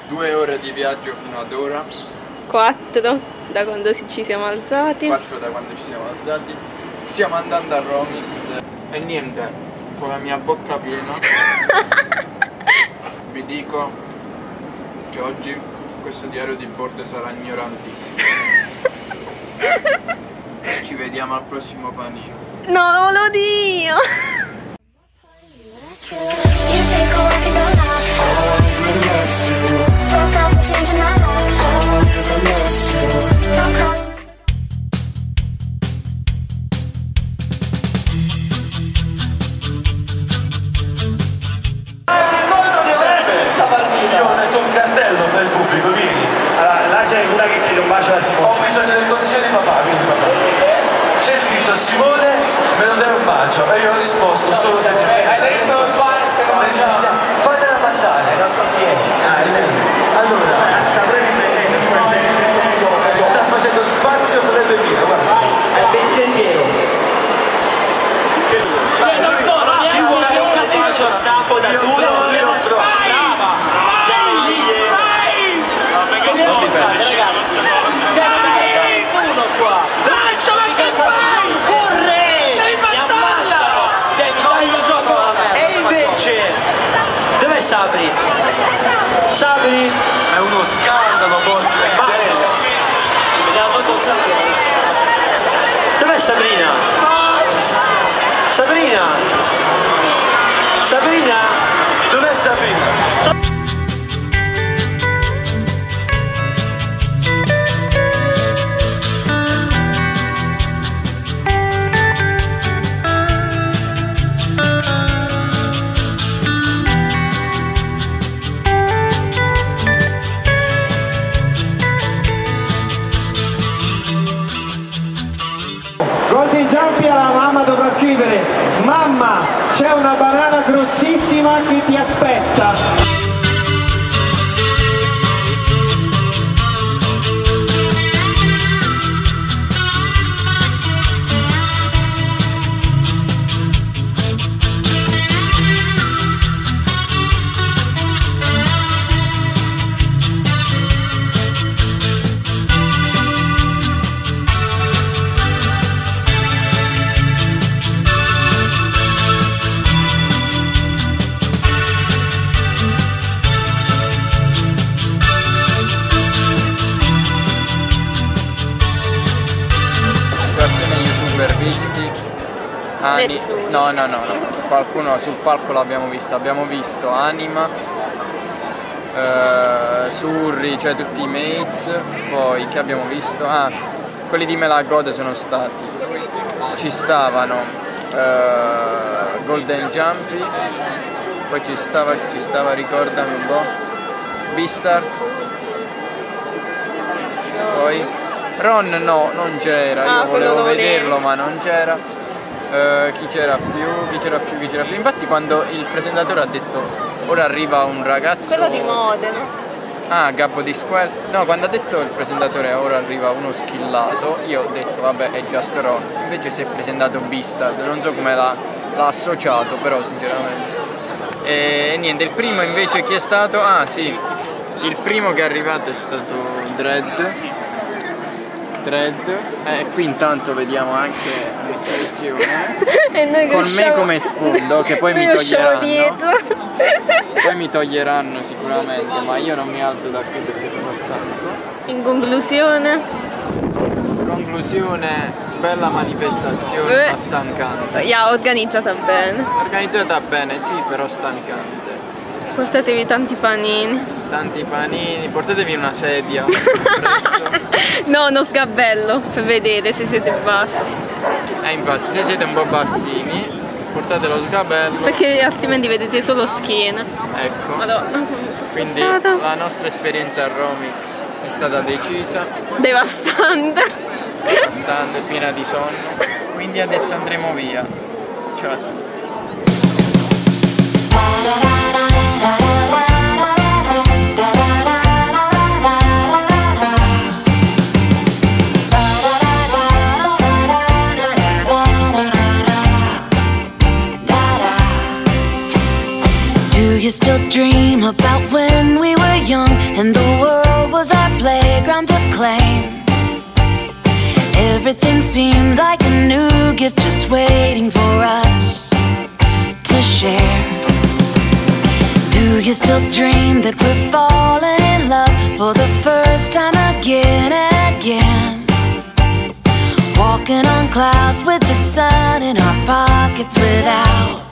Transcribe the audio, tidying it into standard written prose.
2 ore di viaggio fino ad ora. 4 da quando ci siamo alzati. 4 da quando ci siamo alzati. Stiamo andando a Romix. E niente, con la mia bocca piena vi dico che oggi questo diario di bordo sarà ignorantissimo. Ci vediamo al prossimo panino. No, non lo dico! Ho bisogno del consiglio di papà, vieni papà. C'è scritto Simone me lo dai un bacio e io ho risposto solo se si vede. Hai detto fatela passare, non so chi è. È lei. Allora, sta prendendo sta facendo spazio fratello e via, guarda. Metti del pieno. Cioè non sono, chi vuole un casino c'ho stampo da duro, io non trovo. Non mi piace, ragazzi. Uno qua. Sancio, ma che fai? Corre! Sei impazzata! Cioè, mi dai il gioco. E invece, dov'è Sabri? Sabri? È uno scandalo, porca miseria. Dov'è Sabrina? Sabrina? Sabrina? Dov'è Sabrina? Golden Jumpy alla mamma dovrà scrivere: mamma, c'è una banana grossissima che ti aspetta. Visti Nessuno. No, qualcuno sul palco l'abbiamo visto. Abbiamo visto Anima, Surri, cioè tutti i mates. Poi che abbiamo visto? Ah, quelli di Melagode sono stati. Ci stavano Golden Jumpy. Poi ci stava, ricordami un po', Beastart. Poi Ron no, non c'era, io volevo vederlo ma non c'era. Chi c'era più? Infatti quando il presentatore ha detto ora arriva un ragazzo... Quello di Modena. Ah, Gabbo di Square. No, quando ha detto il presentatore ora arriva uno schillato, io ho detto vabbè è Just Ron. Invece si è presentato Beastard, non so come l'ha associato però sinceramente. E niente, il primo invece chi è stato? Ah sì, il primo che è arrivato è stato Dread. Qui intanto vediamo anche l'iscrizione E noi con me come sfondo che poi mi toglieranno dietro. Poi mi toglieranno sicuramente, ma io non mi alzo da qui perché sono stanco. In Conclusione, bella manifestazione ma stancante. Yeah, organizzata bene. Organizzata bene sì, però stancante. Portatevi tanti panini. Portatevi una sedia presso. No, uno sgabello per vedere se siete bassi. Infatti se siete un po' bassini portate lo sgabello perché altrimenti vedete solo schiena. Ecco. Madonna, quindi la nostra esperienza a Romix è stata decisa, devastante, piena di sonno. Quindi adesso andremo via. Ciao a tutti. Do you still dream about when we were young and seemed like a new gift just waiting for us to share. Do you still dream that we're falling in love for the first time again and again? Walking on clouds with the sun in our pockets without